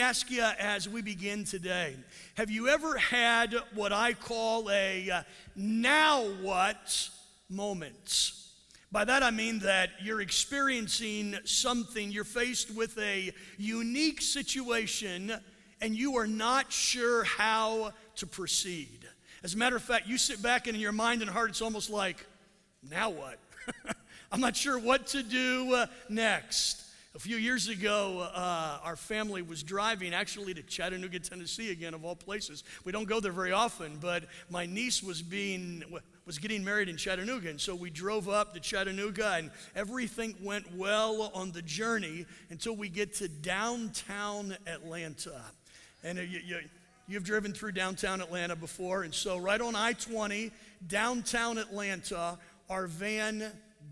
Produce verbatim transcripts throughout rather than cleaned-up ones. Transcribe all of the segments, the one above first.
ask you as we begin today, have you ever had what I call a uh, now what moment? By that I mean that you're experiencing something, you're faced with a unique situation, and you are not sure how to proceed. As a matter of fact, you sit back and in your mind and heart, it's almost like, now what? I'm not sure what to do uh, next. A few years ago, uh, our family was driving actually to Chattanooga, Tennessee again, of all places. We don't go there very often, but my niece was being was getting married in Chattanooga, and so we drove up to Chattanooga, and everything went well on the journey until we get to downtown Atlanta. And uh, you, you, you've driven through downtown Atlanta before, and so right on I twenty, downtown Atlanta, our van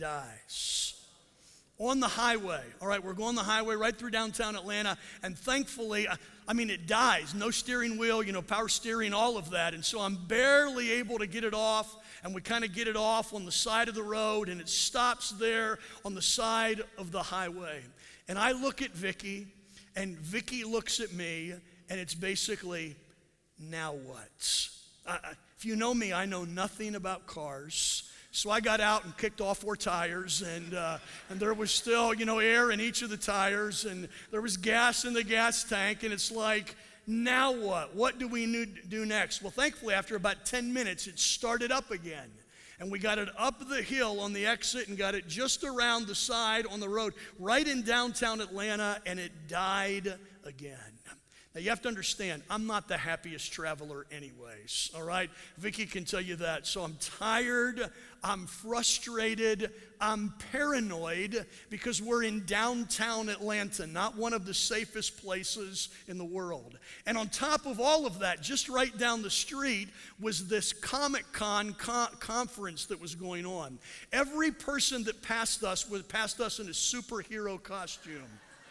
dies. On the highway, all right, we're going the highway right through downtown Atlanta, and thankfully, I mean, it dies. No steering wheel, you know, power steering, all of that, and so I'm barely able to get it off, and we kind of get it off on the side of the road, and it stops there on the side of the highway. And I look at Vicky, and Vicky looks at me, and it's basically, now what? I, if you know me, I know nothing about cars. So I got out and kicked all four tires, and uh, and there was still, you know, air in each of the tires, and there was gas in the gas tank, and it's like, now what? What do we need to do next? Well, thankfully, after about ten minutes, it started up again, and we got it up the hill on the exit and got it just around the side on the road, right in downtown Atlanta, and it died again. Now, you have to understand, I'm not the happiest traveler anyways, all right? Vicky can tell you that. So I'm tired, I'm frustrated, I'm paranoid because we're in downtown Atlanta, not one of the safest places in the world. And on top of all of that, just right down the street was this Comic-Con con conference that was going on. Every person that passed us was passed us in a superhero costume.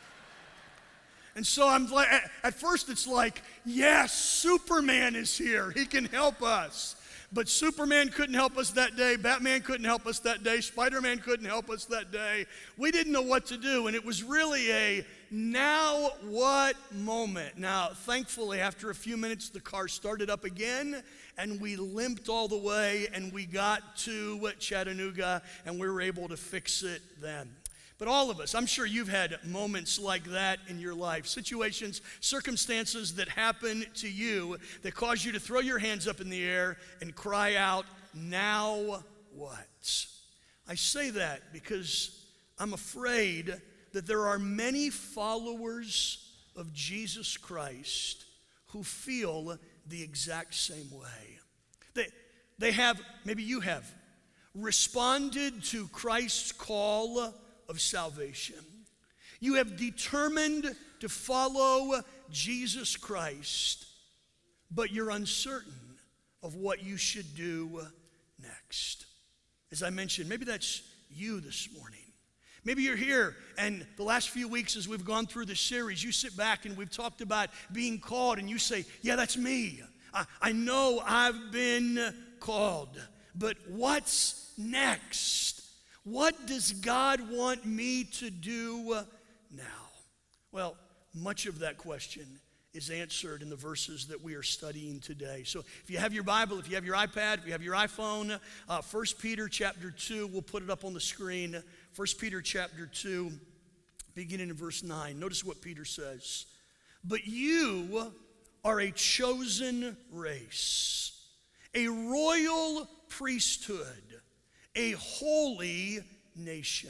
And so I'm like, at first it's like, yes, Superman is here. He can help us. But Superman couldn't help us that day. Batman couldn't help us that day. Spider-Man couldn't help us that day. We didn't know what to do. And it was really a now what moment. Now, thankfully, after a few minutes, the car started up again. And we limped all the way. And we got to Chattanooga. And we were able to fix it then. But all of us, I'm sure you've had moments like that in your life, situations, circumstances that happen to you that cause you to throw your hands up in the air and cry out, now what? I say that because I'm afraid that there are many followers of Jesus Christ who feel the exact same way. They, they have, maybe you have, responded to Christ's call of salvation. You have determined to follow Jesus Christ, but you're uncertain of what you should do next. As I mentioned, maybe that's you this morning. Maybe you're here, and the last few weeks as we've gone through this series, you sit back and we've talked about being called, and you say, yeah, that's me. I, I know I've been called, but what's next? What does God want me to do now? Well, much of that question is answered in the verses that we are studying today. So if you have your Bible, if you have your iPad, if you have your iPhone, uh, First Peter chapter two, we'll put it up on the screen. First Peter chapter two, beginning in verse nine. Notice what Peter says. But you are a chosen race, a royal priesthood, a holy nation,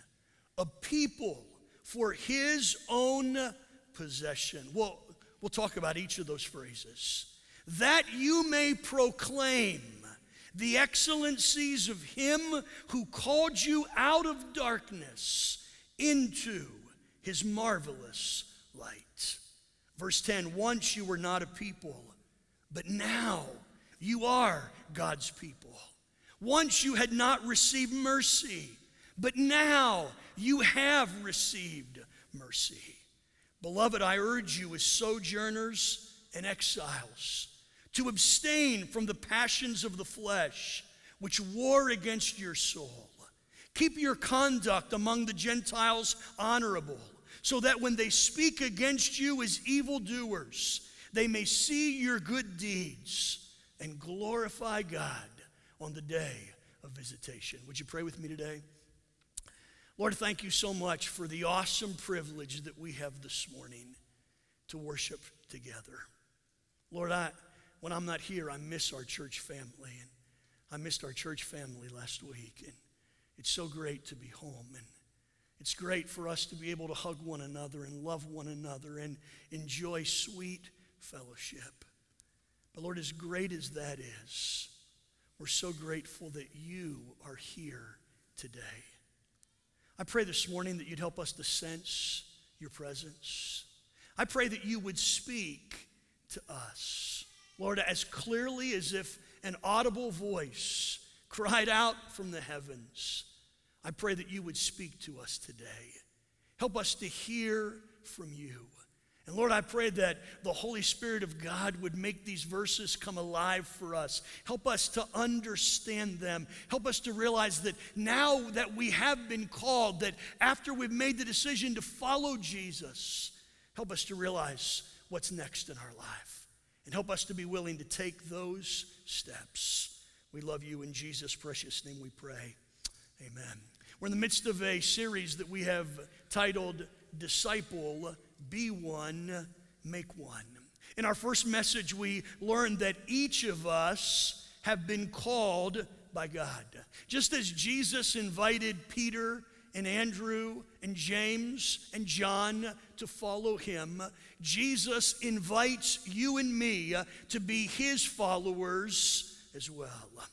a people for his own possession. Well, we'll talk about each of those phrases. That you may proclaim the excellencies of him who called you out of darkness into his marvelous light. Verse ten, once you were not a people, but now you are God's people. Once you had not received mercy, but now you have received mercy. Beloved, I urge you as sojourners and exiles to abstain from the passions of the flesh which war against your soul. Keep your conduct among the Gentiles honorable, so that when they speak against you as evildoers, they may see your good deeds and glorify God on the day of visitation. Would you pray with me today? Lord, thank you so much for the awesome privilege that we have this morning to worship together. Lord, I, when I'm not here, I miss our church family, and I missed our church family last week, and it's so great to be home, and it's great for us to be able to hug one another and love one another and enjoy sweet fellowship. But Lord, as great as that is, we're so grateful that you are here today. I pray this morning that you'd help us to sense your presence. I pray that you would speak to us, Lord, as clearly as if an audible voice cried out from the heavens. I pray that you would speak to us today. Help us to hear from you. And Lord, I pray that the Holy Spirit of God would make these verses come alive for us. Help us to understand them. Help us to realize that now that we have been called, that after we've made the decision to follow Jesus, help us to realize what's next in our life. And help us to be willing to take those steps. We love you. In Jesus' precious name we pray. Amen. We're in the midst of a series that we have titled Disciple, Be One, Make One. In our first message, we learned that each of us have been called by God. Just as Jesus invited Peter and Andrew and James and John to follow him, Jesus invites you and me to be his followers as well.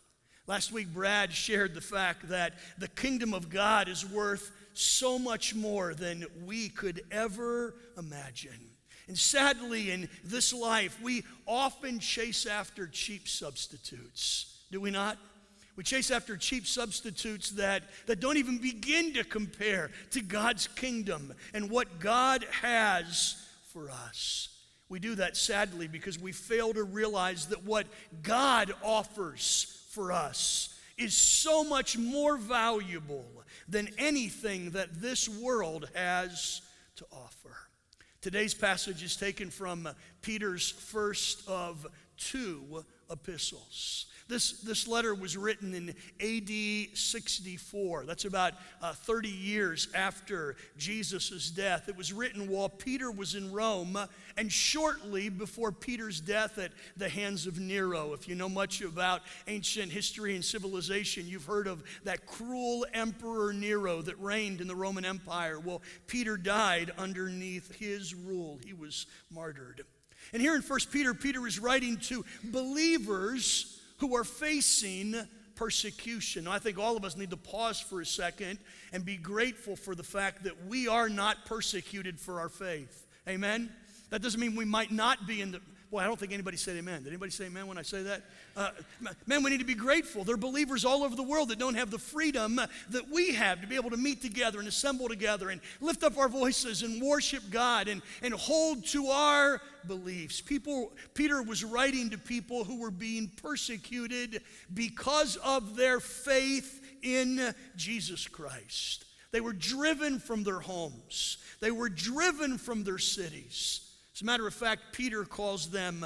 Last week, Brad shared the fact that the kingdom of God is worth so much more than we could ever imagine. And sadly, in this life, we often chase after cheap substitutes, do we not? We chase after cheap substitutes that, that don't even begin to compare to God's kingdom and what God has for us. We do that sadly because we fail to realize that what God offers for us is so much more valuable than anything that this world has to offer. Today's passage is taken from Peter's first of two epistles. This, this letter was written in A D sixty-four. That's about uh, thirty years after Jesus' death. It was written while Peter was in Rome and shortly before Peter's death at the hands of Nero. If you know much about ancient history and civilization, you've heard of that cruel emperor Nero that reigned in the Roman Empire. Well, Peter died underneath his rule. He was martyred. And here in First Peter, Peter is writing to believers who are facing persecution. I think all of us need to pause for a second and be grateful for the fact that we are not persecuted for our faith. Amen? That doesn't mean we might not be in the... Boy, I don't think anybody said amen. Did anybody say amen when I say that? Uh, man, we need to be grateful. There are believers all over the world that don't have the freedom that we have to be able to meet together and assemble together and lift up our voices and worship God and, and hold to our beliefs. People, Peter was writing to people who were being persecuted because of their faith in Jesus Christ. They were driven from their homes. They were driven from their cities. As a matter of fact, Peter calls them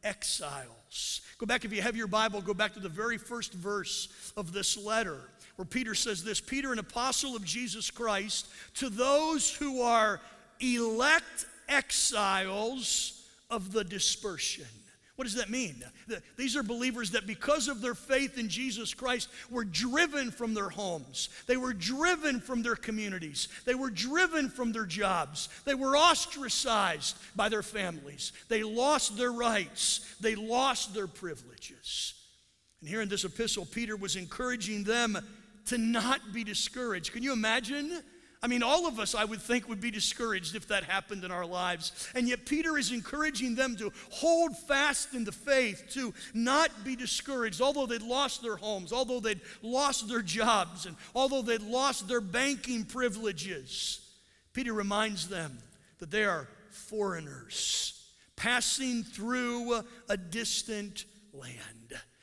exiles. Go back, if you have your Bible, go back to the very first verse of this letter, where Peter says this: Peter, an apostle of Jesus Christ, to those who are elect exiles of the dispersion. What does that mean? These are believers that because of their faith in Jesus Christ were driven from their homes. They were driven from their communities. They were driven from their jobs. They were ostracized by their families. They lost their rights. They lost their privileges. And here in this epistle, Peter was encouraging them to not be discouraged. Can you imagine? I mean, all of us, I would think, would be discouraged if that happened in our lives. And yet Peter is encouraging them to hold fast in the faith, to not be discouraged, although they'd lost their homes, although they'd lost their jobs, and although they'd lost their banking privileges. Peter reminds them that they are foreigners passing through a distant land.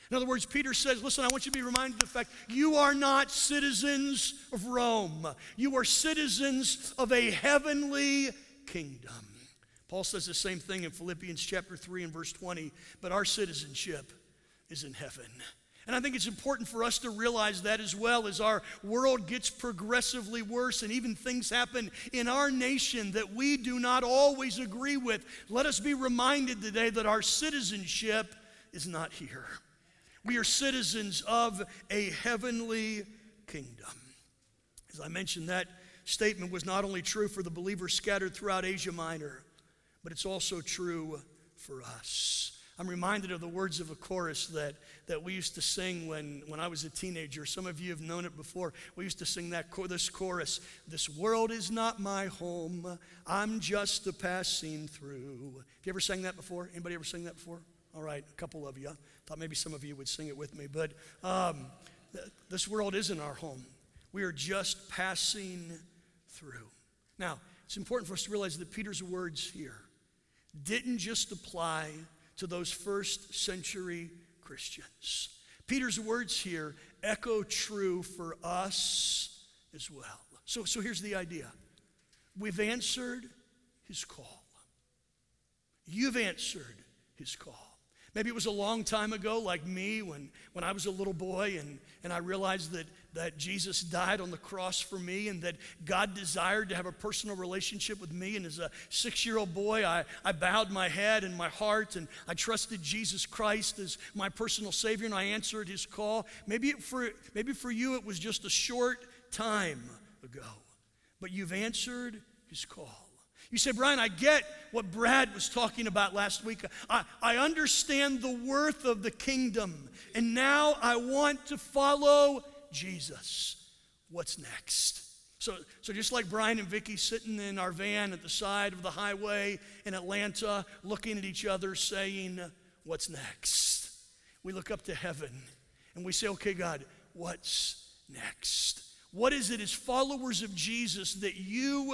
In other words, Peter says, listen, I want you to be reminded of the fact you are not citizens of Rome. You are citizens of a heavenly kingdom. Paul says the same thing in Philippians chapter three and verse twenty, but our citizenship is in heaven. And I think it's important for us to realize that as well as our world gets progressively worse and even things happen in our nation that we do not always agree with. Let us be reminded today that our citizenship is not here. We are citizens of a heavenly kingdom. As I mentioned, that statement was not only true for the believers scattered throughout Asia Minor, but it's also true for us. I'm reminded of the words of a chorus that, that we used to sing when, when I was a teenager. Some of you have known it before. We used to sing that this chorus, "This world is not my home, I'm just a passing through." Have you ever sang that before? Anybody ever sing that before? All right, a couple of you. Thought maybe some of you would sing it with me. But um, th- this world isn't our home. We are just passing through. Now, it's important for us to realize that Peter's words here didn't just apply to those first century Christians. Peter's words here echo true for us as well. So, so here's the idea. We've answered his call. You've answered his call. Maybe it was a long time ago, like me, when, when I was a little boy and, and I realized that, that Jesus died on the cross for me and that God desired to have a personal relationship with me. And as a six-year-old boy, I, I bowed my head and my heart and I trusted Jesus Christ as my personal Savior and I answered his call. Maybe, it for, maybe for you it was just a short time ago, but you've answered his call. You say, Brian, I get what Brad was talking about last week. I, I understand the worth of the kingdom, and now I want to follow Jesus. What's next? So, so just like Brian and Vicky sitting in our van at the side of the highway in Atlanta, looking at each other saying, what's next? We look up to heaven, and we say, okay, God, what's next? What is it as followers of Jesus that you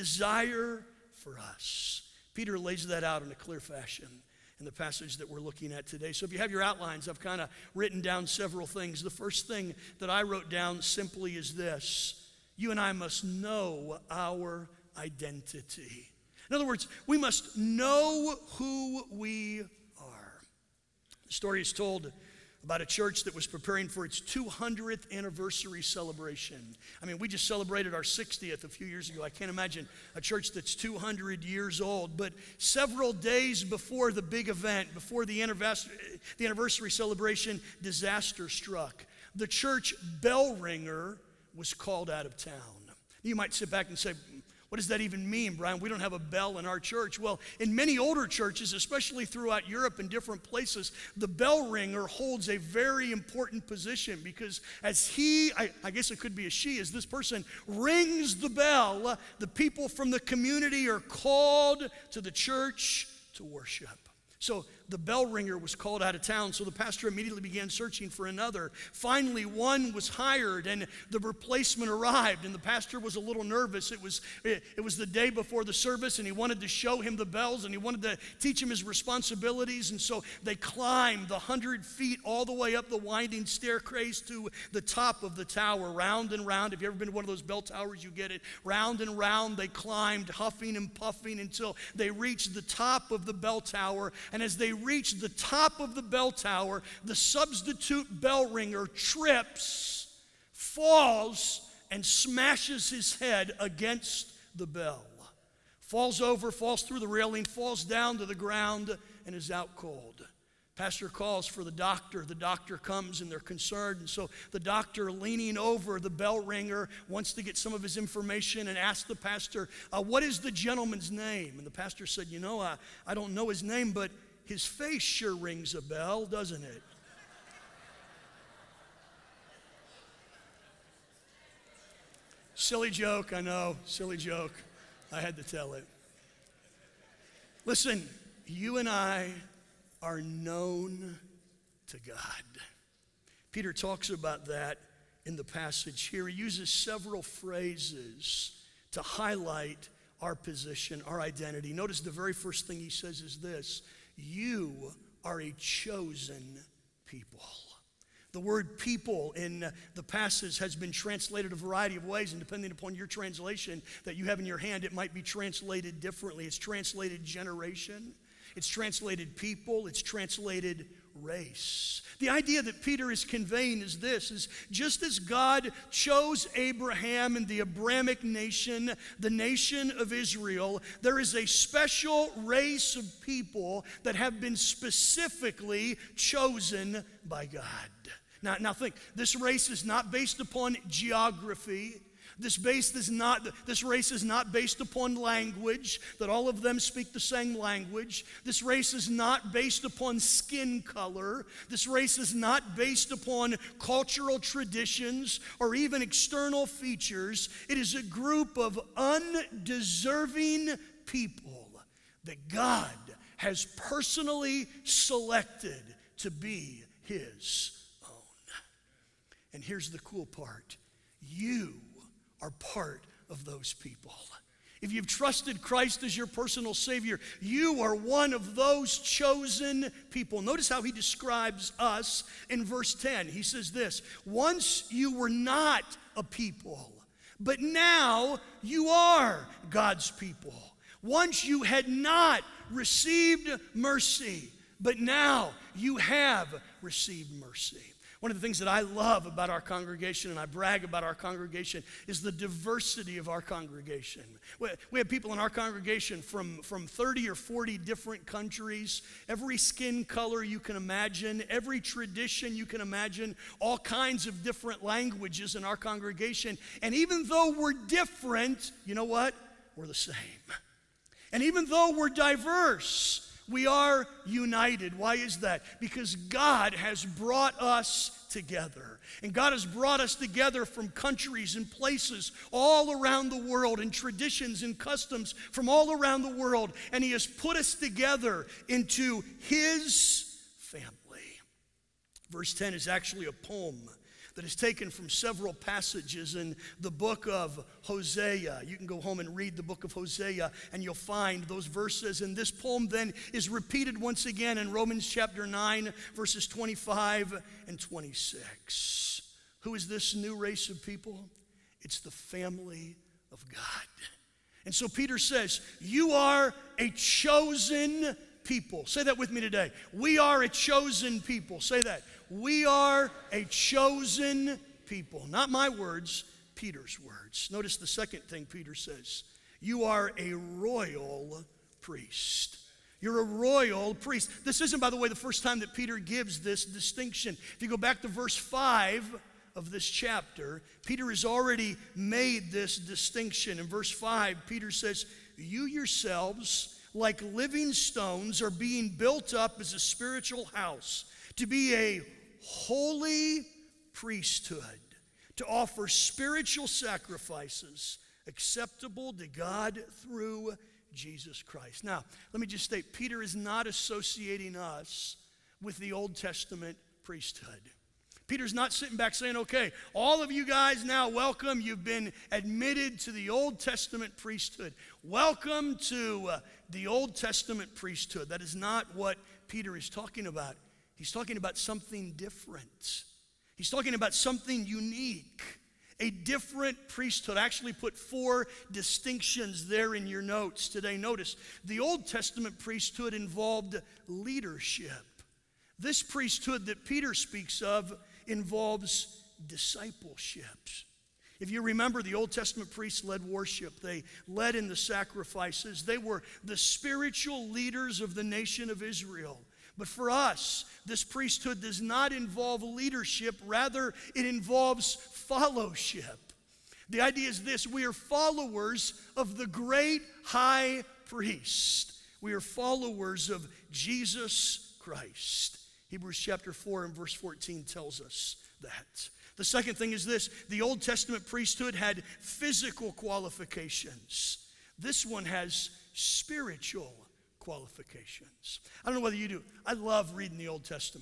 desire for us? Peter lays that out in a clear fashion in the passage that we're looking at today. So if you have your outlines, I've kind of written down several things. The first thing that I wrote down simply is this: you and I must know our identity. In other words, we must know who we are. The story is told about a church that was preparing for its two hundredth anniversary celebration. I mean, we just celebrated our sixtieth a few years ago. I can't imagine a church that's two hundred years old. But several days before the big event, before the anniversary, the anniversary celebration, disaster struck. The church bell ringer was called out of town. You might sit back and say, what does that even mean, Brian? We don't have a bell in our church. Well, in many older churches, especially throughout Europe and different places, the bell ringer holds a very important position because as he, I, I guess it could be a she, as this person rings the bell, the people from the community are called to the church to worship. So the bell ringer was called out of town, so the pastor immediately began searching for another. Finally, one was hired, and the replacement arrived, and the pastor was a little nervous. It was, it, it was the day before the service, and he wanted to show him the bells, and he wanted to teach him his responsibilities, and so they climbed the hundred feet all the way up the winding staircase to the top of the tower, round and round. If you've ever been to one of those bell towers, you get it. Round and round, they climbed, huffing and puffing, until they reached the top of the bell tower. And as they reached the top of the bell tower, the substitute bell ringer trips, falls, and smashes his head against the bell. Falls over, falls through the railing, falls down to the ground, and is out cold. Pastor calls for the doctor. The doctor comes, and they're concerned. And so the doctor, leaning over the bell ringer, wants to get some of his information and asks the pastor, uh, what is the gentleman's name? And the pastor said, you know, I, I don't know his name, but his face sure rings a bell, doesn't it? Silly joke, I know, silly joke. I had to tell it. Listen, you and I are known to God. Peter talks about that in the passage here. He uses several phrases to highlight our position, our identity. Notice the very first thing he says is this: you are a chosen people. The word people in the passage has been translated a variety of ways, and depending upon your translation that you have in your hand, it might be translated differently. It's translated generation, it's translated people, it's translated race. The idea that Peter is conveying is this, is just as God chose Abraham and the Abrahamic nation, the nation of Israel, there is a special race of people that have been specifically chosen by God. Now, now think, this race is not based upon geography. This, base is not, this race is not based upon language, that all of them speak the same language. This race is not based upon skin color. This race is not based upon cultural traditions or even external features. It is a group of undeserving people that God has personally selected to be His own. And here's the cool part. You are part of those people. If you've trusted Christ as your personal Savior, you are one of those chosen people. Notice how he describes us in verse ten. He says this, once you were not a people, but now you are God's people. Once you had not received mercy, but now you have received mercy. One of the things that I love about our congregation, and I brag about our congregation, is the diversity of our congregation. We have people in our congregation from, from thirty or forty different countries, every skin color you can imagine, every tradition you can imagine, all kinds of different languages in our congregation. And even though we're different, you know what? We're the same. And even though we're diverse, we are united. Why is that? Because God has brought us together. And God has brought us together from countries and places all around the world, and traditions and customs from all around the world. And He has put us together into His family. Verse ten is actually a poem that is taken from several passages in the book of Hosea. You can go home and read the book of Hosea, and you'll find those verses. And this poem then is repeated once again in Romans chapter nine, verses twenty-five and twenty-six. Who is this new race of people? It's the family of God. And so Peter says, you are a chosen people. Say that with me today. We are a chosen people. Say that. We are a chosen people. Not my words, Peter's words. Notice the second thing Peter says. You are a royal priest. You're a royal priest. This isn't, by the way, the first time that Peter gives this distinction. If you go back to verse five of this chapter, Peter has already made this distinction. In verse five, Peter says, you yourselves, like living stones, are being built up as a spiritual house to be a holy priesthood, to offer spiritual sacrifices acceptable to God through Jesus Christ. Now, let me just state, Peter is not associating us with the Old Testament priesthood. Peter's not sitting back saying, okay, all of you guys now, welcome. You've been admitted to the Old Testament priesthood. Welcome to uh, the Old Testament priesthood. That is not what Peter is talking about. He's talking about something different. He's talking about something unique, a different priesthood. I actually put four distinctions there in your notes today. Notice, the Old Testament priesthood involved leadership. This priesthood that Peter speaks of involves discipleship. If you remember, the Old Testament priests led worship. They led in the sacrifices. They were the spiritual leaders of the nation of Israel. But for us, this priesthood does not involve leadership. Rather, it involves fellowship. The idea is this: we are followers of the great high priest. We are followers of Jesus Christ. Hebrews chapter four and verse fourteen tells us that. The second thing is this: the Old Testament priesthood had physical qualifications. This one has spiritual qualifications. I don't know whether you do. I love reading the Old Testament.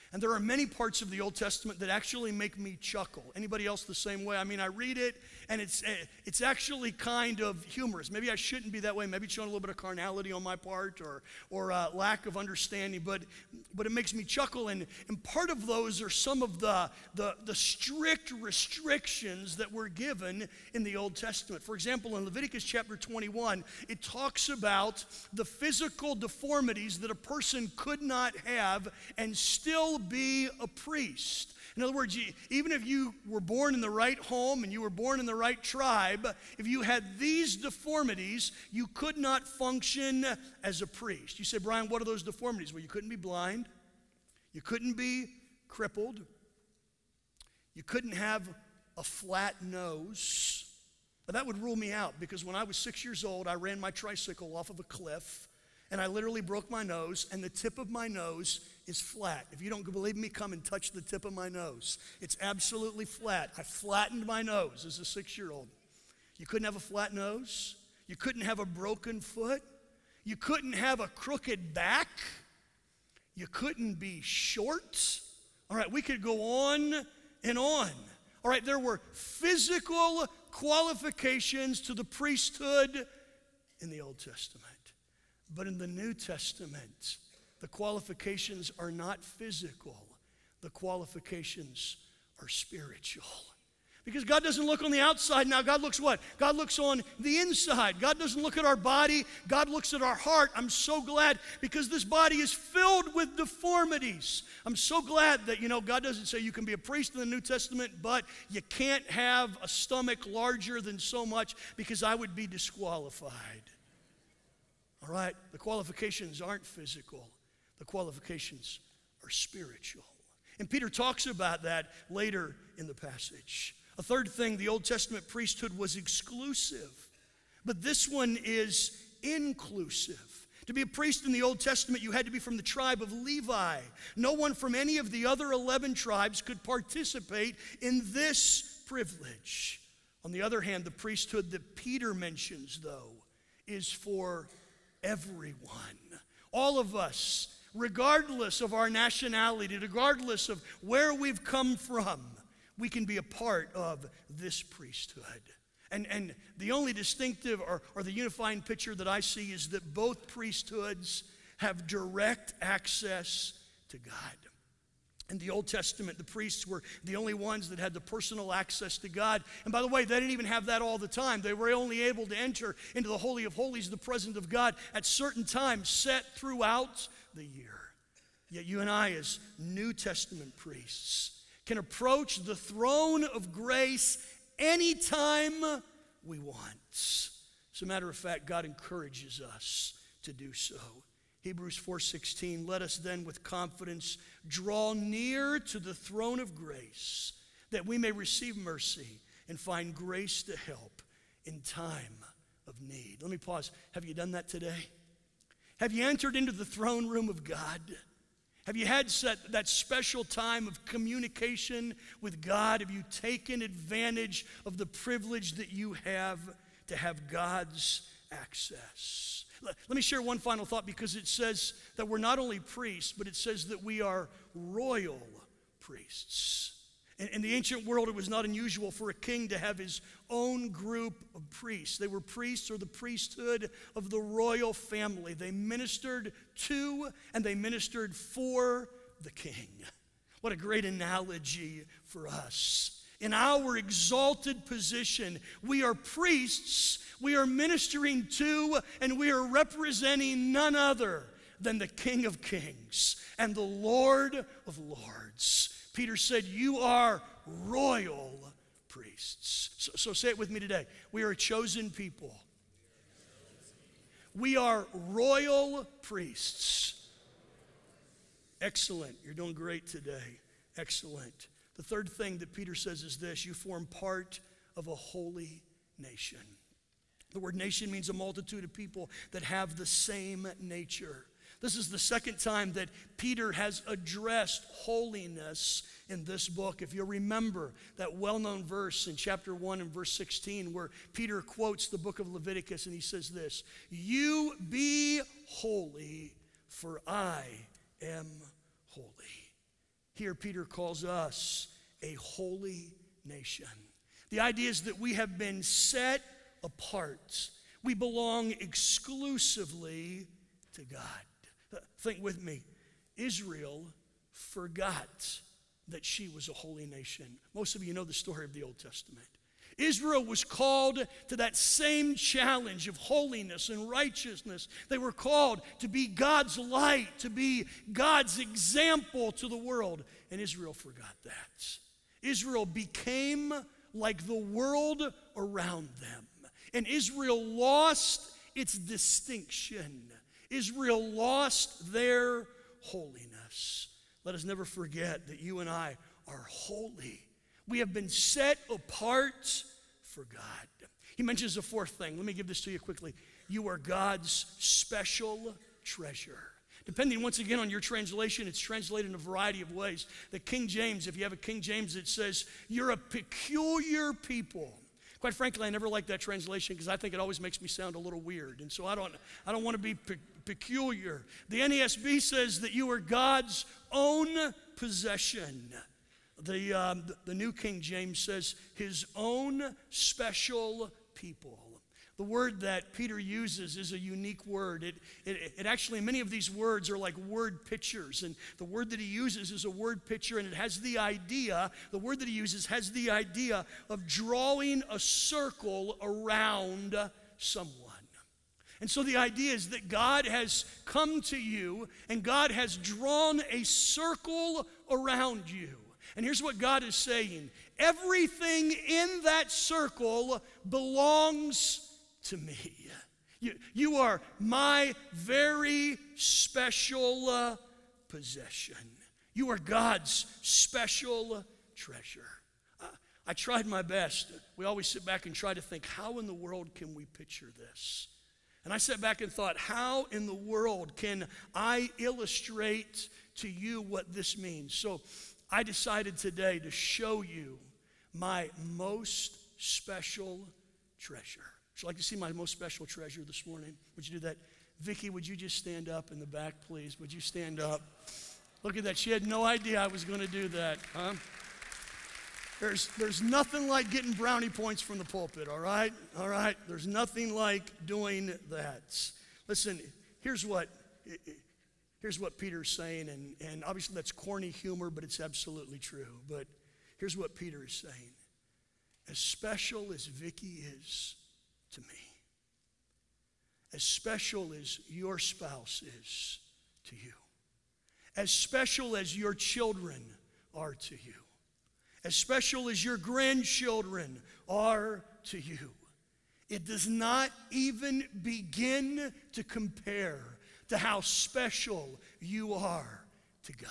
And there are many parts of the Old Testament that actually make me chuckle. Anybody else the same way? I mean, I read it, and it's it's actually kind of humorous. Maybe I shouldn't be that way. Maybe it's showing a little bit of carnality on my part or or uh, lack of understanding, but but it makes me chuckle. And, and part of those are some of the, the, the strict restrictions that were given in the Old Testament. For example, in Leviticus chapter twenty-one, it talks about the physical deformities that a person could not have and still be a priest. In other words, even if you were born in the right home and you were born in the right tribe, if you had these deformities, you could not function as a priest. You say, Brian, what are those deformities? Well, you couldn't be blind. You couldn't be crippled. You couldn't have a flat nose. But that would rule me out, because when I was six years old, I ran my tricycle off of a cliff, and I literally broke my nose, and the tip of my nose is flat. If you don't believe me, come and touch the tip of my nose. It's absolutely flat. I flattened my nose as a six-year-old. You couldn't have a flat nose. You couldn't have a broken foot. You couldn't have a crooked back. You couldn't be short. All right, we could go on and on. All right, there were physical qualifications to the priesthood in the Old Testament. But in the New Testament, the qualifications are not physical. The qualifications are spiritual. Because God doesn't look on the outside now. God looks what? God looks on the inside. God doesn't look at our body. God looks at our heart. I'm so glad, because this body is filled with deformities. I'm so glad that, you know, God doesn't say you can be a priest in the New Testament, but you can't have a stomach larger than so much, because I would be disqualified. All right? The qualifications aren't physical. The qualifications are spiritual. And Peter talks about that later in the passage. A third thing, the Old Testament priesthood was exclusive, but this one is inclusive. To be a priest in the Old Testament, you had to be from the tribe of Levi. No one from any of the other eleven tribes could participate in this privilege. On the other hand, the priesthood that Peter mentions, though, is for everyone. All of us, regardless of our nationality, regardless of where we've come from, we can be a part of this priesthood. And, and the only distinctive or, or the unifying picture that I see is that both priesthoods have direct access to God. In the Old Testament, the priests were the only ones that had the personal access to God. And by the way, they didn't even have that all the time. They were only able to enter into the Holy of Holies, the presence of God, at certain times set throughout the year. Yet you and I, as New Testament priests, can approach the throne of grace anytime we want. As a matter of fact, God encourages us to do so. Hebrews four sixteen, let us then with confidence draw near to the throne of grace, that we may receive mercy and find grace to help in time of need. Let me pause. Have you done that today? Have you entered into the throne room of God? Have you had set, that special time of communication with God? Have you taken advantage of the privilege that you have to have God's access? Let, let me share one final thought, because it says that we're not only priests, but it says that we are royal priests. In, in the ancient world, it was not unusual for a king to have his own group of priests. They were priests, or the priesthood of the royal family. They ministered to and they ministered for the king. What a great analogy for us. In our exalted position, we are priests, we are ministering to, and we are representing none other than the King of Kings and the Lord of Lords. Peter said, you are royal priests. So, so say it with me today. We are a chosen people. We are royal priests. Excellent. You're doing great today. Excellent. The third thing that Peter says is this: you form part of a holy nation. The word nation means a multitude of people that have the same nature. This is the second time that Peter has addressed holiness in this book. If you'll remember that well-known verse in chapter one and verse sixteen, where Peter quotes the book of Leviticus, and he says this: you be holy, for I am holy. Here Peter calls us a holy nation. The idea is that we have been set apart. We belong exclusively to God. Think with me. Israel forgot that she was a holy nation. Most of you know the story of the Old Testament. Israel was called to that same challenge of holiness and righteousness. They were called to be God's light, to be God's example to the world. And Israel forgot that. Israel became like the world around them. And Israel lost its distinction. Israel lost their holiness. Let us never forget that you and I are holy. We have been set apart for God. He mentions a fourth thing. Let me give this to you quickly. You are God's special treasure. Depending, once again, on your translation, it's translated in a variety of ways. The King James, if you have a King James, it says, you're a peculiar people. Quite frankly, I never like that translation because I think it always makes me sound a little weird. And so I don't, I don't want to be pe- peculiar. The N A S B says that you are God's own possession. The, um, the New King James says his own special people. The word that Peter uses is a unique word. It, it, it actually, many of these words are like word pictures. And the word that he uses is a word picture, and it has the idea, the word that he uses has the idea of drawing a circle around someone. And so the idea is that God has come to you, and God has drawn a circle around you. And here's what God is saying. Everything in that circle belongs to me. You, you are my very special uh, possession. You are God's special treasure. Uh, I tried my best. We always sit back and try to think, how in the world can we picture this? And I sat back and thought, how in the world can I illustrate to you what this means? So I decided today to show you my most special treasure. Would you like to see my most special treasure this morning? Would you do that? Vicki, would you just stand up in the back, please? Would you stand up? Look at that. She had no idea I was going to do that. Huh? There's, there's nothing like getting brownie points from the pulpit, all right? All right? There's nothing like doing that. Listen, here's what... Here's what Peter's saying, and, and obviously that's corny humor, but it's absolutely true. But here's what Peter is saying. As special as Vicki is to me, as special as your spouse is to you, as special as your children are to you, as special as your grandchildren are to you, it does not even begin to compare to how special you are to God.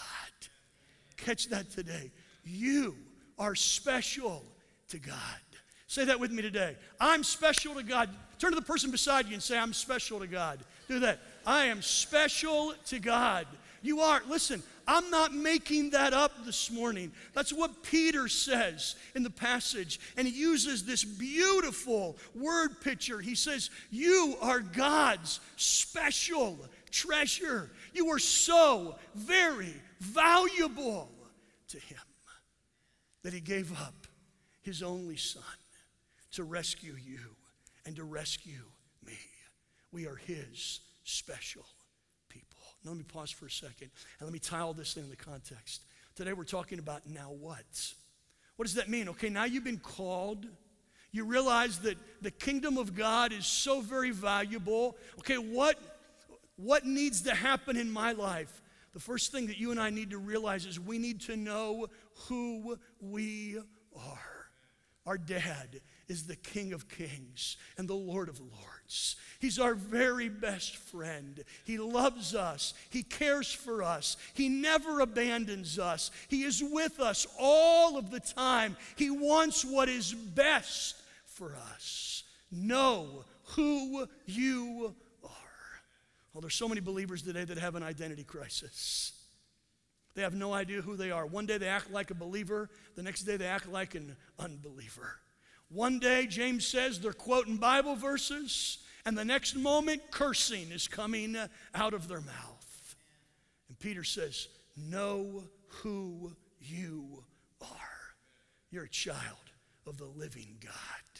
Catch that today. You are special to God. Say that with me today. I'm special to God. Turn to the person beside you and say, I'm special to God. Do that. I am special to God. You are. Listen, I'm not making that up this morning. That's what Peter says in the passage. And he uses this beautiful word picture. He says, you are God's special treasure. You are so very valuable to him that he gave up his only son to rescue you and to rescue me. We are his special people. Now let me pause for a second and let me tie all this thing in the context. Today we're talking about now what? What does that mean? Okay, now you've been called. You realize that the kingdom of God is so very valuable. Okay, what, what needs to happen in my life? The first thing that you and I need to realize is we need to know who we are. Our dad is the King of Kings and the Lord of Lords. He's our very best friend. He loves us. He cares for us. He never abandons us. He is with us all of the time. He wants what is best for us. Know who you are. Well, there's so many believers today that have an identity crisis. They have no idea who they are. One day they act like a believer. The next day they act like an unbeliever. One day, James says, they're quoting Bible verses, and the next moment, cursing is coming out of their mouth. And Peter says, know who you are. You're a child of the living God.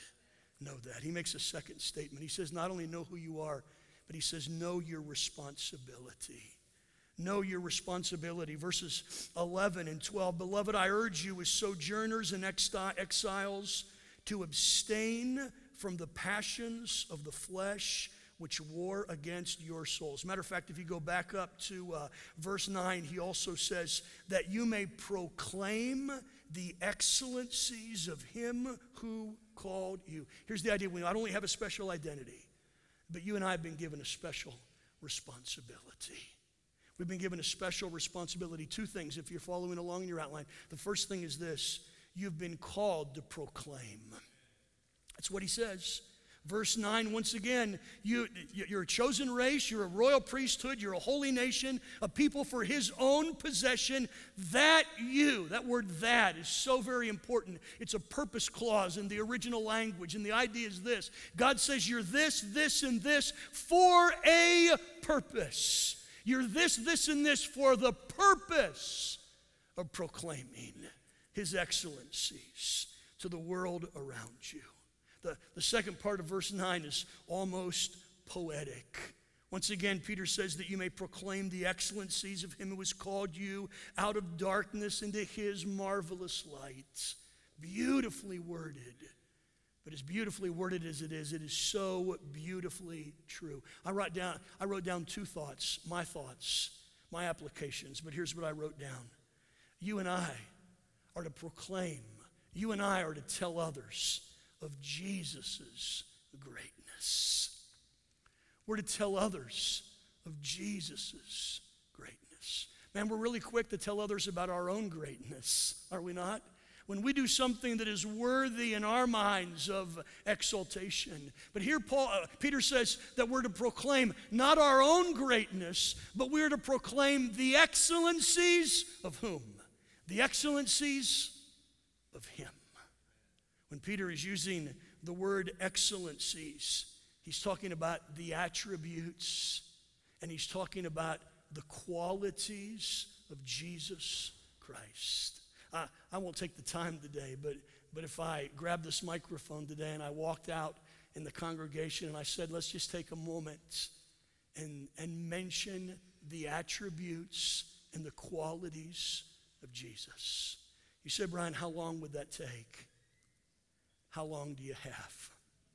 Know that. He makes a second statement. He says, not only know who you are, but he says, know your responsibility. Know your responsibility. Verses eleven and twelve. Beloved, I urge you as sojourners and exiles to abstain from the passions of the flesh which war against your souls. Matter of fact, if you go back up to uh, verse nine, he also says that you may proclaim the excellencies of him who called you. Here's the idea. We not only have a special identity, but you and I have been given a special responsibility. We've been given a special responsibility. Two things, if you're following along in your outline. The first thing is this: you've been called to proclaim. That's what he says. Verse nine, once again, you, you're a chosen race, you're a royal priesthood, you're a holy nation, a people for his own possession, that you, that word that is so very important. It's a purpose clause in the original language, and the idea is this: God says you're this, this, and this for a purpose. You're this, this, and this for the purpose of proclaiming his excellencies to the world around you. The, the second part of verse nine is almost poetic. Once again, Peter says that you may proclaim the excellencies of him who has called you out of darkness into his marvelous light. Beautifully worded. But as beautifully worded as it is, it is so beautifully true. I wrote down, I wrote down two thoughts, my thoughts, my applications, but here's what I wrote down. You and I are to proclaim, you and I are to tell others of Jesus' greatness. We're to tell others of Jesus' greatness. Man, we're really quick to tell others about our own greatness, are we not? When we do something that is worthy in our minds of exaltation. But here Paul, uh, Peter says that we're to proclaim not our own greatness, but we're to proclaim the excellencies of whom? The excellencies of him. When Peter is using the word excellencies, he's talking about the attributes, and he's talking about the qualities of Jesus Christ. I, I won't take the time today, but, but if I grabbed this microphone today and I walked out in the congregation and I said, let's just take a moment and, and mention the attributes and the qualities of Jesus. You said, Brian, how long would that take? How long do you have?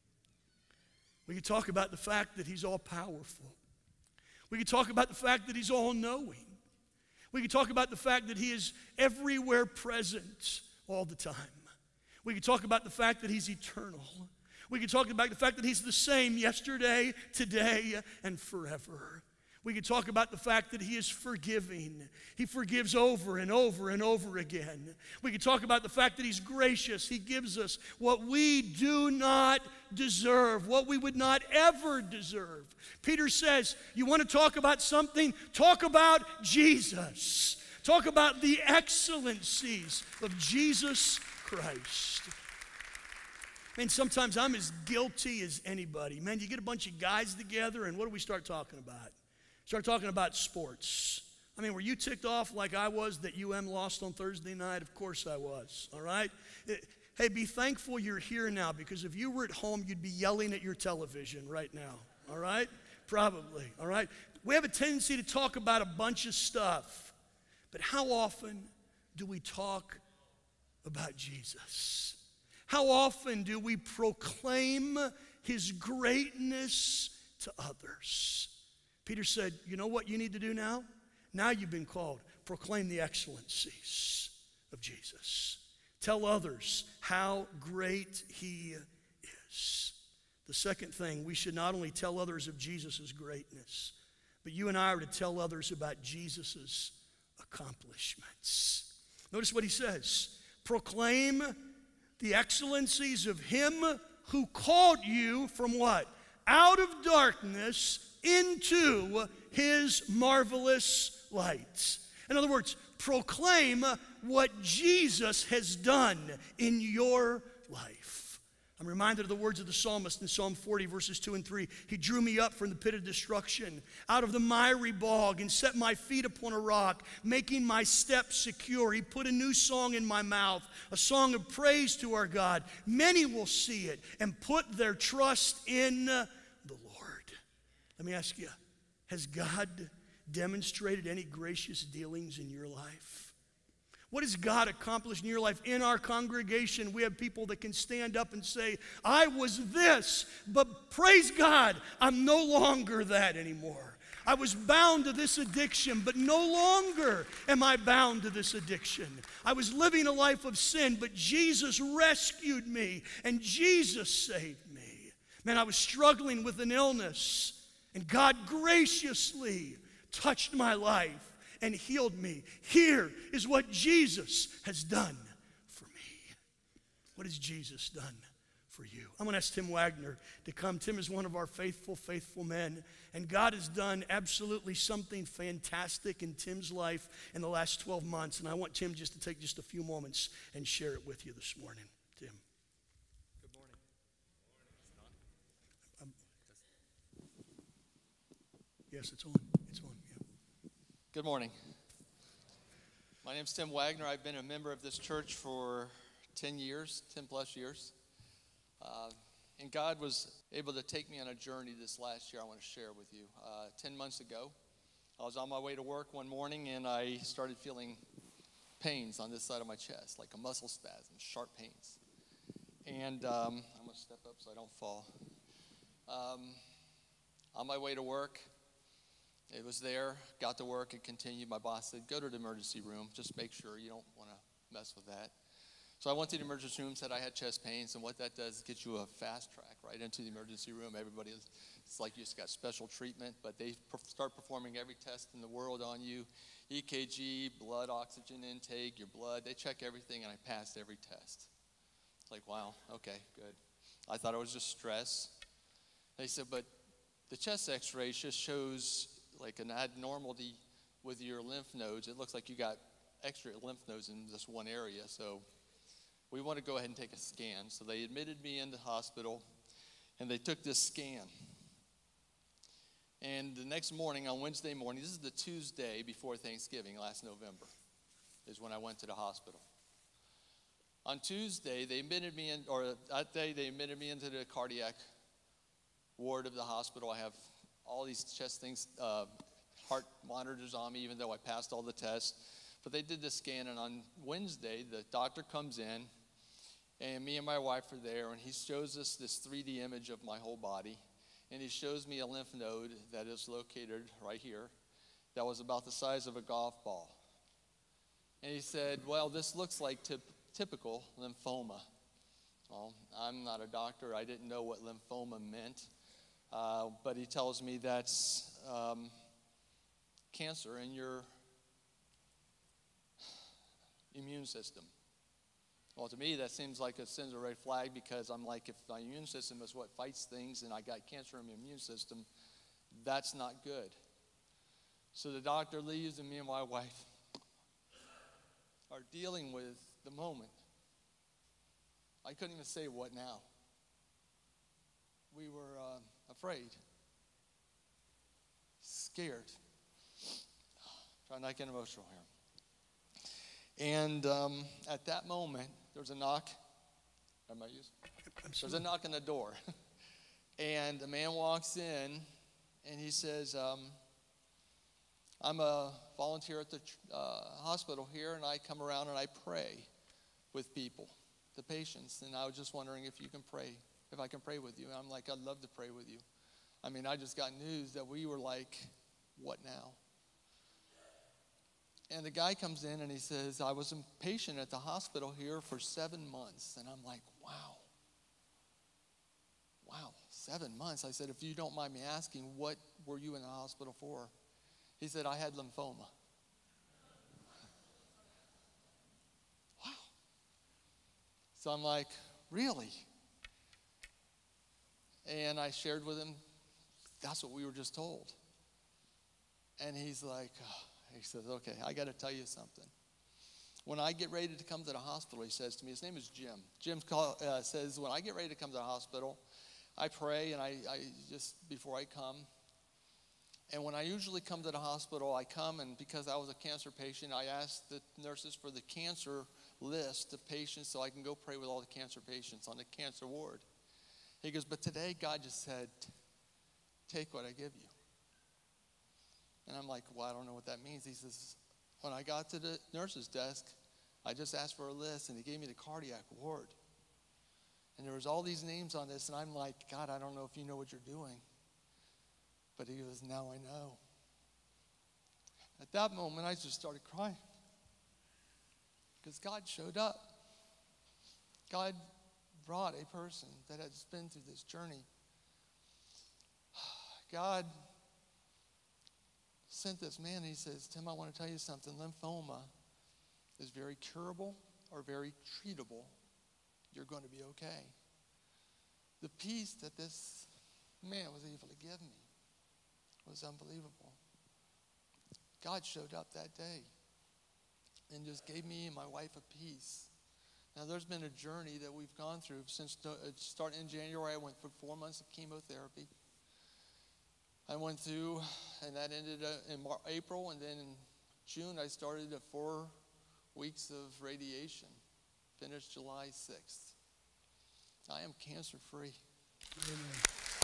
We could talk about the fact that he's all powerful. We could talk about the fact that he's all knowing. We could talk about the fact that he is everywhere present all the time. We could talk about the fact that he's eternal. We could talk about the fact that he's the same yesterday, today, and forever. We could talk about the fact that he is forgiving. He forgives over and over and over again. We could talk about the fact that he's gracious. He gives us what we do not deserve, what we would not ever deserve. Peter says, you want to talk about something? Talk about Jesus. Talk about the excellencies of Jesus Christ. Man, sometimes I'm as guilty as anybody. Man, you get a bunch of guys together, and what do we start talking about? Start talking about sports. I mean, were you ticked off like I was that U M lost on Thursday night? Of course I was, all right? It, hey, be thankful you're here now, because if you were at home, you'd be yelling at your television right now, all right? Probably, all right? We have a tendency to talk about a bunch of stuff, but how often do we talk about Jesus? How often do we proclaim his greatness to others? Peter said, you know what you need to do now? Now you've been called. Proclaim the excellencies of Jesus. Tell others how great he is. The second thing, we should not only tell others of Jesus' greatness, but you and I are to tell others about Jesus' accomplishments. Notice what he says. Proclaim the excellencies of him who called you from what? Out of darkness into his marvelous light. In other words, proclaim what Jesus has done in your life. I'm reminded of the words of the psalmist in Psalm forty, verses two and three. He drew me up from the pit of destruction, out of the miry bog, and set my feet upon a rock, making my steps secure. He put a new song in my mouth, a song of praise to our God. Many will see it and put their trust in the Lord. Let me ask you, has God demonstrated any gracious dealings in your life? What has God accomplished in your life? In our congregation, we have people that can stand up and say, I was this, but praise God, I'm no longer that anymore. I was bound to this addiction, but no longer am I bound to this addiction. I was living a life of sin, but Jesus rescued me, and Jesus saved me. Man, I was struggling with an illness, and God graciously touched my life and healed me. Here is what Jesus has done for me. What has Jesus done for you? I'm going to ask Tim Wagner to come. Tim is one of our faithful, faithful men, and God has done absolutely something fantastic in Tim's life in the last twelve months, and I want Tim just to take just a few moments and share it with you this morning. Tim. Good morning. Um, yes, it's on. It's on. Good morning. My name's Tim Wagner. I've been a member of this church for ten years, ten plus years. Uh, and God was able to take me on a journey this last year I want to share with you. Uh, ten months ago, I was on my way to work one morning and I started feeling pains on this side of my chest, like a muscle spasm, sharp pains. And um, I'm going to step up so I don't fall. Um, on my way to work, it was there, got to work, and continued. My boss said, go to the emergency room. Just make sure you don't want to mess with that. So I went to the emergency room, said I had chest pains, and what that does is get you a fast track right into the emergency room. Everybody is, it's like you just got special treatment, but they per- start performing every test in the world on you. E K G, blood oxygen intake, your blood. They check everything, and I passed every test. It's like, wow, okay, good. I thought it was just stress. They said, but the chest x-ray just shows like an abnormality with your lymph nodes. It looks like you got extra lymph nodes in this one area, so we want to go ahead and take a scan. So they admitted me into the hospital, and they took this scan. And the next morning, on Wednesday morning, this is the Tuesday before Thanksgiving, last November, is when I went to the hospital. On Tuesday, they admitted me in, or that day, they admitted me into the cardiac ward of the hospital. I have all these chest things, uh, heart monitors on me, even though I passed all the tests. But they did the scan, and on Wednesday, the doctor comes in, and me and my wife are there, and he shows us this three D image of my whole body, and he shows me a lymph node that is located right here that was about the size of a golf ball. And he said, well, this looks like typ- typical lymphoma. Well, I'm not a doctor. I didn't know what lymphoma meant. Uh, but he tells me that's um, cancer in your immune system. Well, to me, that seems like it sends a red flag, because I'm like, if my immune system is what fights things and I got cancer in my immune system, that's not good. So the doctor leaves, and me and my wife are dealing with the moment. I couldn't even say what now. We were uh, afraid, scared. Try not to get emotional here. And um, at that moment, there was a knock. Am I used? There's a knock on the door. And a man walks in, and he says, um, I'm a volunteer at the uh, hospital here, and I come around and I pray with people, the patients. And I was just wondering if you can pray. If I can pray with you. And I'm like, I'd love to pray with you. I mean, I just got news that we were like, what now? And the guy comes in and he says, I was a patient at the hospital here for seven months. And I'm like, wow. Wow, seven months. I said, if you don't mind me asking, what were you in the hospital for? He said, I had lymphoma. Wow. So I'm like, really? And I shared with him, that's what we were just told. And he's like, oh, he says, okay, I got to tell you something. When I get ready to come to the hospital, he says to me, his name is Jim. Jim call, uh, says, when I get ready to come to the hospital, I pray and I, I just, before I come. And when I usually come to the hospital, I come and because I was a cancer patient, I ask the nurses for the cancer list of patients so I can go pray with all the cancer patients on the cancer ward. He goes, but today God just said, take what I give you. And I'm like, well, I don't know what that means. He says, when I got to the nurse's desk, I just asked for a list, and he gave me the cardiac ward. And there was all these names on this, and I'm like, God, I don't know if you know what you're doing. But he goes, now I know. At that moment, I just started crying. Because God showed up. God brought a person that has been through this journey. God sent this man, and he says, Tim, I want to tell you something. Lymphoma is very curable or very treatable. You're going to be okay. The peace that this man was able to give me was unbelievable. God showed up that day and just gave me and my wife a peace. Now, there's been a journey that we've gone through since starting in January. I went through four months of chemotherapy. I went through, and that ended in Mar- April, and then in June I started at four weeks of radiation. Finished July sixth. I am cancer-free. Amen.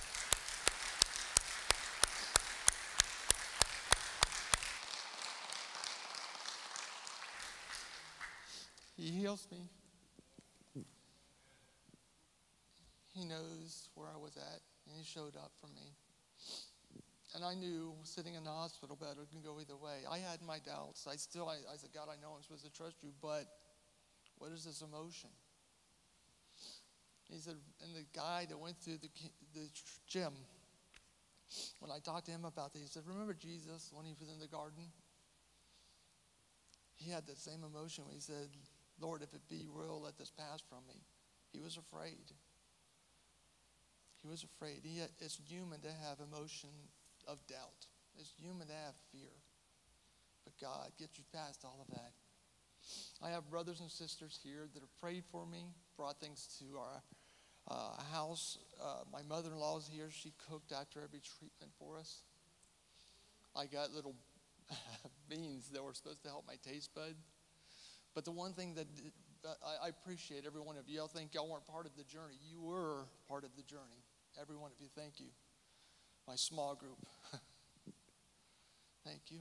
He heals me. He knows where I was at, and he showed up for me. And I knew sitting in the hospital bed it can go either way. I had my doubts. I still, I, I said, God, I know I'm supposed to trust you, but what is this emotion? He said, and the guy that went through the, the gym, when I talked to him about that, he said, remember Jesus when he was in the garden? He had that same emotion when he said, Lord, if it be real, let this pass from me. He was afraid. He was afraid. He had, it's human to have emotion of doubt. It's human to have fear. But God gets you past all of that. I have brothers and sisters here that have prayed for me, brought things to our uh, house. Uh, my mother-in-law is here. She cooked after every treatment for us. I got little beans that were supposed to help my taste bud. But the one thing that uh, I, I appreciate every one of you. I think y'all weren't part of the journey. You were part of the journey. Every one of you, thank you. My small group. Thank you.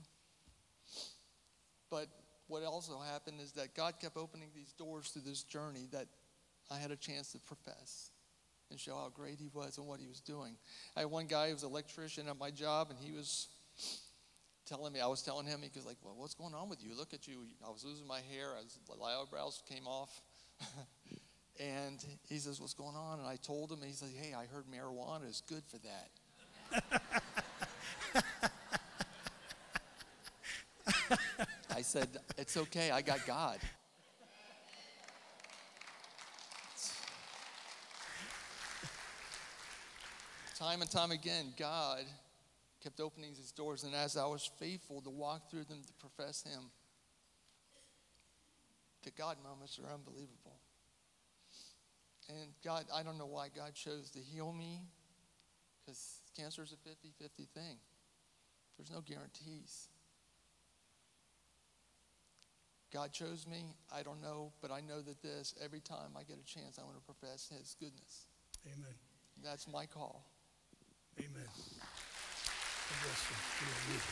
But what also happened is that God kept opening these doors through this journey that I had a chance to profess and show how great he was and what he was doing. I had one guy who was an electrician at my job, and he was telling me, I was telling him, he was like, well, what's going on with you? Look at you. I was losing my hair. I was, my eyebrows came off. And he says, what's going on? And I told him, and he said, hey, I heard marijuana is good for that. I said, it's okay, I got God. Time and time again, God kept opening these doors, and as I was faithful to walk through them to profess him, the God moments are unbelievable. And God, I don't know why God chose to heal me, because cancer is a fifty-fifty thing. There's no guarantees. God chose me, I don't know, but I know that this, every time I get a chance, I want to profess his goodness. Amen. That's my call. Amen. God bless you. Amen.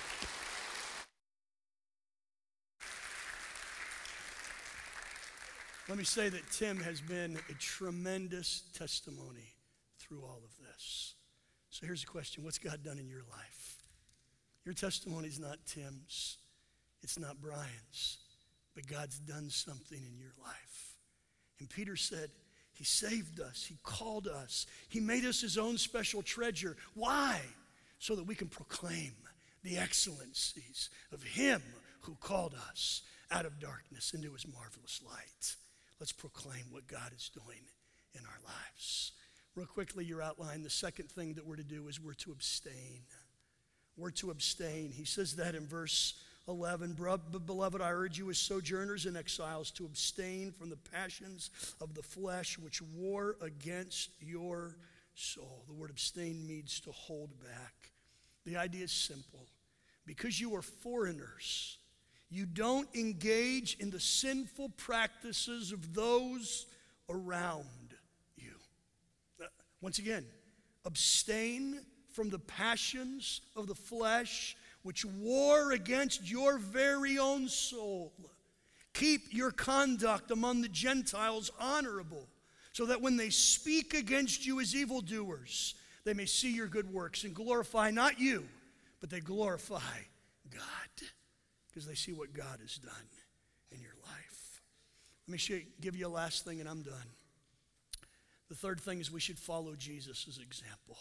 Let me say that Tim has been a tremendous testimony through all of this. So here's a question. What's God done in your life? Your testimony is not Tim's. It's not Brian's. But God's done something in your life. And Peter said, he saved us. He called us. He made us his own special treasure. Why? So that we can proclaim the excellencies of him who called us out of darkness into his marvelous light. Let's proclaim what God is doing in our lives. Real quickly, your outline, the second thing that we're to do is we're to abstain. We're to abstain. He says that in verse eleven. Beloved, I urge you as sojourners and exiles to abstain from the passions of the flesh which war against your soul. The word abstain means to hold back. The idea is simple. Because you are foreigners, you don't engage in the sinful practices of those around you. Uh, once again, abstain from the passions of the flesh which war against your very own soul. Keep your conduct among the Gentiles honorable, so that when they speak against you as evildoers, they may see your good works and glorify not you, but they glorify God, because they see what God has done in your life. Let me show you, give you a last thing and I'm done. The third thing is we should follow Jesus' example.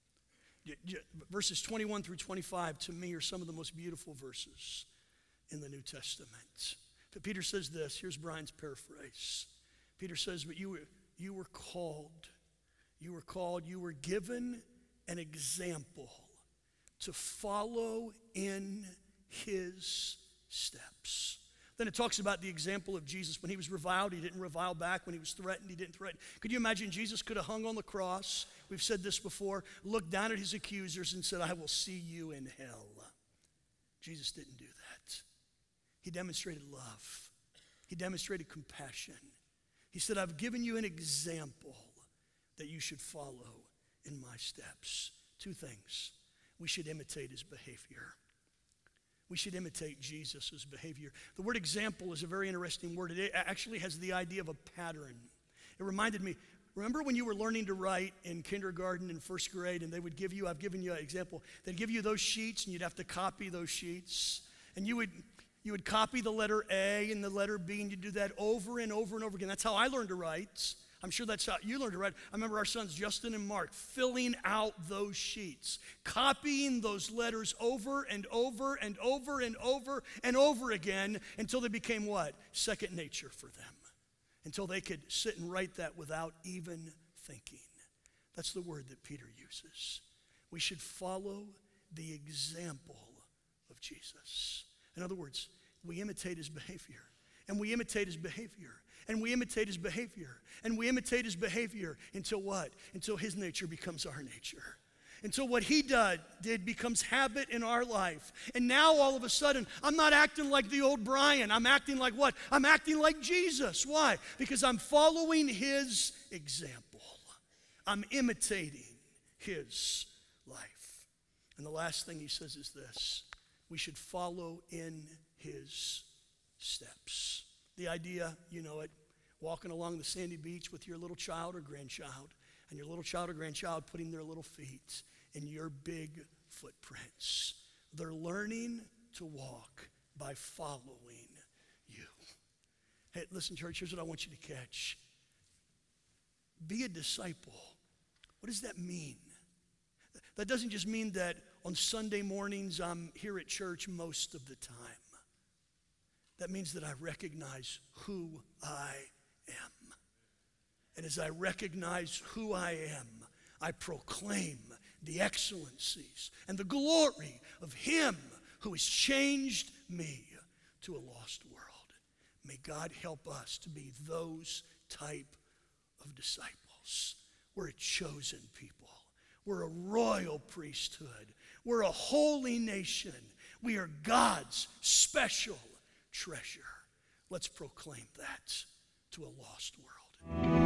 Verses twenty-one through twenty-five to me are some of the most beautiful verses in the New Testament. But Peter says this, here's Brian's paraphrase. Peter says, but you were, you were called, you were called, you were given an example to follow in his steps. Then it talks about the example of Jesus. When he was reviled, he didn't revile back. When he was threatened, he didn't threaten. Could you imagine Jesus could have hung on the cross? We've said this before. Looked down at his accusers and said, I will see you in hell. Jesus didn't do that. He demonstrated love. He demonstrated compassion. He said, I've given you an example that you should follow in my steps. Two things. We should imitate his behavior. We should imitate Jesus' behavior. The word example is a very interesting word. It actually has the idea of a pattern. It reminded me, remember when you were learning to write in kindergarten and first grade, and they would give you, I've given you an example, they'd give you those sheets and you'd have to copy those sheets. And you would, you would copy the letter A and the letter B, and you'd do that over and over and over again. That's how I learned to write. I'm sure that's how you learned to write. I remember our sons, Justin and Mark, filling out those sheets, copying those letters over and over and over and over and over again until they became what? Second nature for them. Until they could sit and write that without even thinking. That's the word that Peter uses. We should follow the example of Jesus. In other words, we imitate his behavior. And we imitate his behavior. And we imitate his behavior. And we imitate his behavior until what? Until his nature becomes our nature. Until what he did, did becomes habit in our life. And now all of a sudden, I'm not acting like the old Brian. I'm acting like what? I'm acting like Jesus. Why? Because I'm following his example. I'm imitating his life. And the last thing he says is this. We should follow in his steps. The idea, you know it, walking along the sandy beach with your little child or grandchild, and your little child or grandchild putting their little feet in your big footprints. They're learning to walk by following you. Hey, listen, church, here's what I want you to catch. Be a disciple. What does that mean? That doesn't just mean that on Sunday mornings I'm here at church most of the time. That means that I recognize who I am. And as I recognize who I am, I proclaim the excellencies and the glory of him who has changed me to a lost world. May God help us to be those type of disciples. We're a chosen people. We're a royal priesthood. We're a holy nation. We are God's special treasure. Let's proclaim that to a lost world.